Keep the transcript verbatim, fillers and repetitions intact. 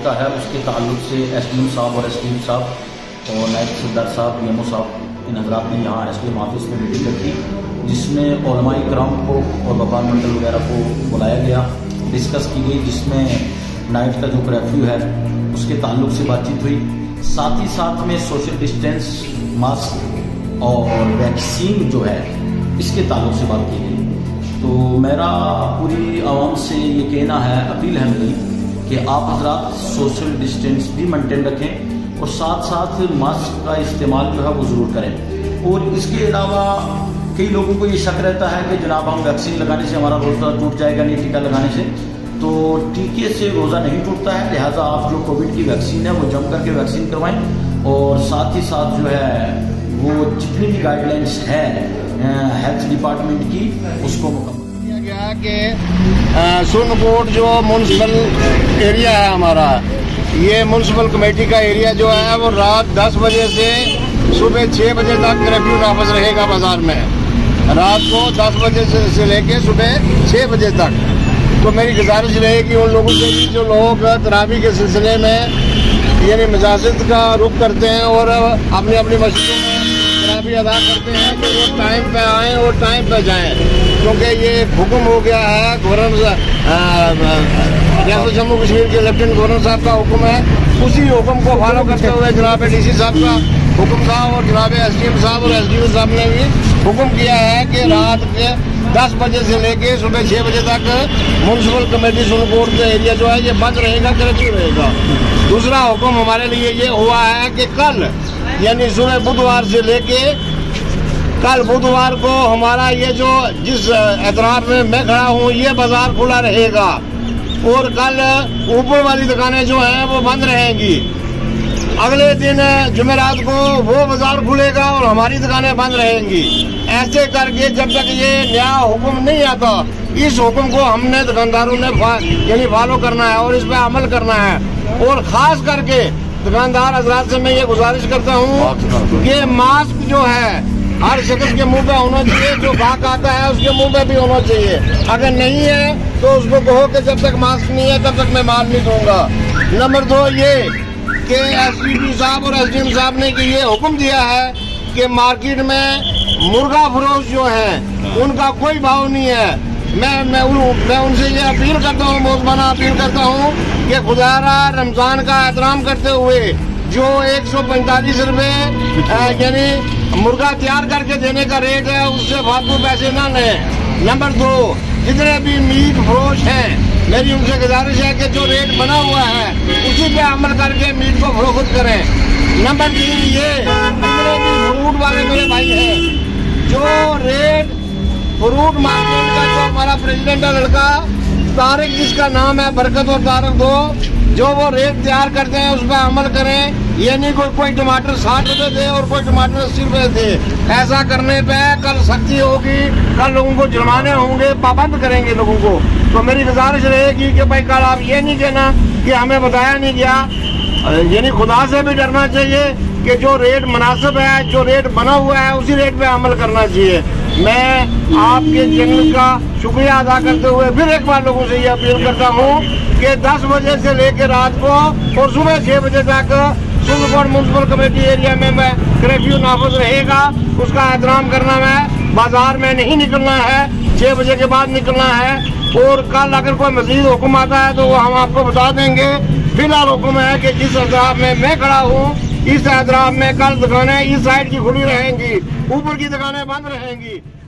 का है उसके ताल्लुक से एस डी एम साहब और एस डी एम साहब और नायब तहसीलदार साहब पी एम ओ साहब इन हजरात ने यहाँ एस डी एम ऑफिस में मीटिंग रखी, जिसमें उलमा इकराम को और व्यापार मंडल वगैरह को बुलाया गया, डिस्कस की गई, जिसमें नाइट का जो कर्फ्यू है उसके ताल्लुक से बातचीत हुई। साथ ही साथ में सोशल डिस्टेंस, मास्क और वैक्सीन जो है इसके ताल्लुक से बात की गई। तो मेरा पूरी आवाम से ये कहना है, अपील है मेरी कि आप हजरात सोशल डिस्टेंस भी मेंटेन रखें और साथ साथ मास्क का इस्तेमाल जो है वो ज़रूर करें। और इसके अलावा कई लोगों को ये शक रहता है कि जनाब हम वैक्सीन लगाने से हमारा रोज़ा टूट जाएगा नहीं, टीका लगाने से, तो टीके से रोज़ा नहीं टूटता है। लिहाजा आप जो कोविड की वैक्सीन है वो जम करके वैक्सीन करवाएं और साथ ही साथ जो है वो जितनी भी गाइडलाइंस है हेल्थ डिपार्टमेंट की उसको मुकम्मल किया गया कि सुनकोट जो म्यूनसिपल एरिया है हमारा, ये म्यूनसिपल कमेटी का एरिया जो है वो रात दस बजे से सुबह छः बजे तक कर्फ्यू नाफज रहेगा बाजार में, रात को दस बजे से, से लेके सुबह छः बजे तक। तो मेरी गुजारिश रहेगी उन लोगों से भी जो लोग तरावी के सिलसिले में यानी मसाजिद का रुख करते हैं और अपनी अपनी मस्जिदों में तरावी अदा करते हैं कि वो टाइम पे आएँ और टाइम पे जाएं, क्योंकि ये हुक्म हो गया है गवर्नर रियासत जम्मू कश्मीर के लेफ्टिनेंट गवर्नर साहब का हुक्म है। उसी हुक्म को फॉलो करते हुए जनाब डी सी साहब का हुक्म था और जनाब एस डी एम साहब और एस डी ओ साहब ने भी हुक्म किया है कि रात के दस बजे से लेके सुबह छः बजे तक म्यूनसिपल कमेटी सुनकोट का एरिया जो है ये बंद रहेगा, कर्फ्यू रहेगा। दूसरा हुक्म हमारे लिए ये हुआ है कि कल यानी सुबह बुधवार से लेके कल बुधवार को हमारा ये जो जिस एतराफ में मैं खड़ा हूँ ये बाजार खुला रहेगा और कल ऊपर वाली दुकानें जो हैं वो बंद रहेंगी। अगले दिन जुमेरात को वो बाजार खुलेगा और हमारी दुकानें बंद रहेंगी। ऐसे करके जब तक ये नया हुक्म नहीं आता, इस हुक्म को हमने दुकानदारों ने यानी फॉलो करना है और इस पर अमल करना है। और खास करके दुकानदार हजरात से मैं ये गुजारिश करता हूँ कि मास्क जो है हर शख्स के मुंह पे होना चाहिए, जो ग्राहक आता है उसके मुंह पे भी होना चाहिए। अगर नहीं है तो उसको कहो कि जब तक मास्क नहीं है तब तक मैं माल नहीं दूंगा। नंबर दो ये कि एस डी पी साहब और एस डी एम साहब ने कि ये हुक्म दिया है कि मार्केट में मुर्गा फरोश जो है उनका कोई भाव नहीं है। मैं मैं उन, मैं उनसे ये अपील करता हूँ, मोज़बाना अपील करता हूँ कि खुदारा रमजान का एहतराम करते हुए जो एक सौ पैंतालीस रुपये यानी मुर्गा तैयार करके देने का रेट है उससे फालतू पैसे ना लें। नंबर दो, जितने भी मीट फरोश हैं मेरी उनसे गुजारिश है कि जो रेट बना हुआ है उसी पे अमल करके मीट को फरोख्त करें। नंबर तीन ये जितने भी फ्रूट वाले मेरे भाई हैं, जो रेट फ्रूट मार्केट का जो हमारा प्रेसिडेंट है लड़का तारिक, जिसका नाम है बरकत और तारिक दो, जो वो रेट तैयार करते हैं उस पर अमल करें। ये नहीं कोई कोई टमाटर साठ रुपए दे और कोई टमाटर अस्सी रुपए दे। ऐसा करने पे कल सख्ती होगी, कल लोगों को जुर्माने होंगे, पाबंद करेंगे लोगों को। तो मेरी गुजारिश रहेगी कि भाई कल आप ये नहीं कहना कि हमें बताया नहीं गया, यानी खुदा से भी डरना चाहिए कि जो रेट मुनासिब है, जो रेट बना हुआ है उसी रेट पे अमल करना चाहिए। मैं आपके चैनल का शुक्रिया अदा करते हुए फिर एक बार लोगों से ये अपील करता हूँ कि दस बजे से लेकर रात को और सुबह छः बजे तक सुनकोट म्यूनसिपल कमेटी एरिया में मैं कर्फ्यू नाफज रहेगा, उसका एहतराम करना है। बाजार में नहीं निकलना है, छः बजे के बाद निकलना है। और कल अगर कोई मजीद हुक्म आता है तो वो हम आपको बता देंगे। फिलहाल हुक्म है कि जिस एतराफ में मैं खड़ा हूँ इस एतराफ में कल दुकानें इस साइड की खुली रहेंगी, ऊपर की दुकानें बंद रहेंगी।